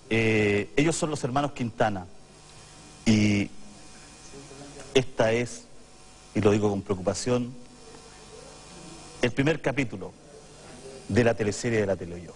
Ellos son los hermanos Quintana. Y esta es, y lo digo con preocupación, el primer capítulo de la teleserie de la Teleoyo.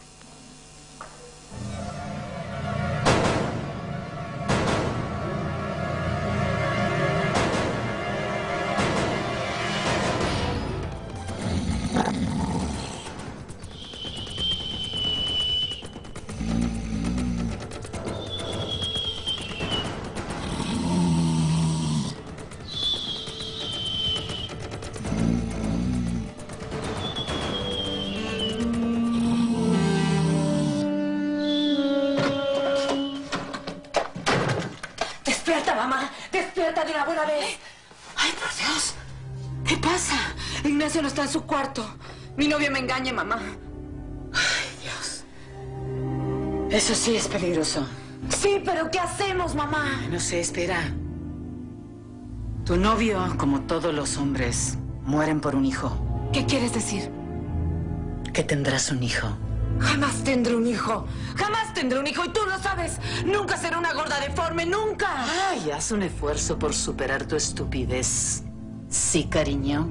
¡Despierta, mamá! ¡Despierta de una buena vez! ¡Ay, por Dios! ¿Qué pasa? Ignacio no está en su cuarto. Mi novio me engaña, mamá. ¡Ay, Dios! Eso sí es peligroso. Sí, pero ¿qué hacemos, mamá? No sé, espera. Tu novio, como todos los hombres, mueren por un hijo. ¿Qué quieres decir? Que tendrás un hijo. Jamás tendré un hijo. Jamás tendré un hijo y tú lo sabes. Nunca seré una gorda deforme, nunca. Ay, haz un esfuerzo por superar tu estupidez. Sí, cariño.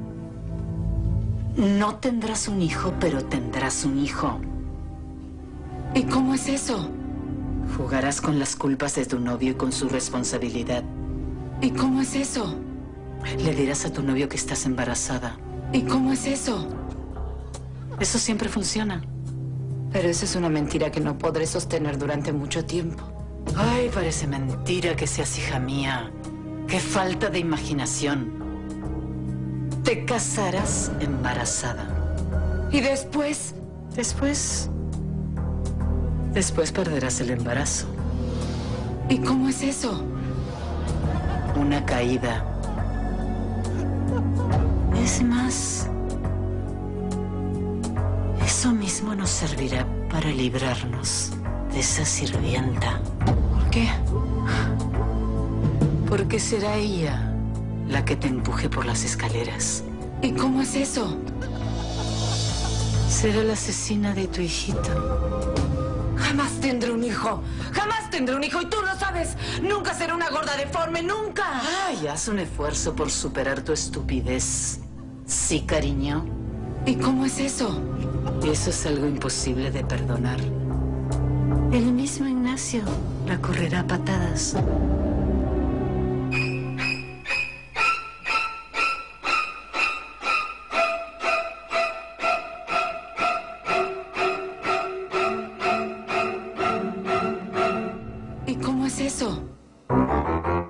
No tendrás un hijo, pero tendrás un hijo. ¿Y cómo es eso? Jugarás con las culpas de tu novio y con su responsabilidad. ¿Y cómo es eso? Le dirás a tu novio que estás embarazada. ¿Y cómo es eso? Eso siempre funciona. Pero eso es una mentira que no podré sostener durante mucho tiempo. Ay, parece mentira que seas hija mía. Qué falta de imaginación. Te casarás embarazada. ¿Y después? Después perderás el embarazo. ¿Y cómo es eso? Una caída. Es más, eso mismo nos servirá para librarnos de esa sirvienta. ¿Por qué? Porque será ella la que te empuje por las escaleras. ¿Y cómo es eso? Será la asesina de tu hijito. Jamás tendré un hijo. Jamás tendré un hijo y tú lo sabes. Nunca seré una gorda deforme, nunca. Ay, haz un esfuerzo por superar tu estupidez. Sí, cariño. ¿Y cómo es eso? Eso es algo imposible de perdonar. El mismo Ignacio la correrá a patadas. ¿Y cómo es eso?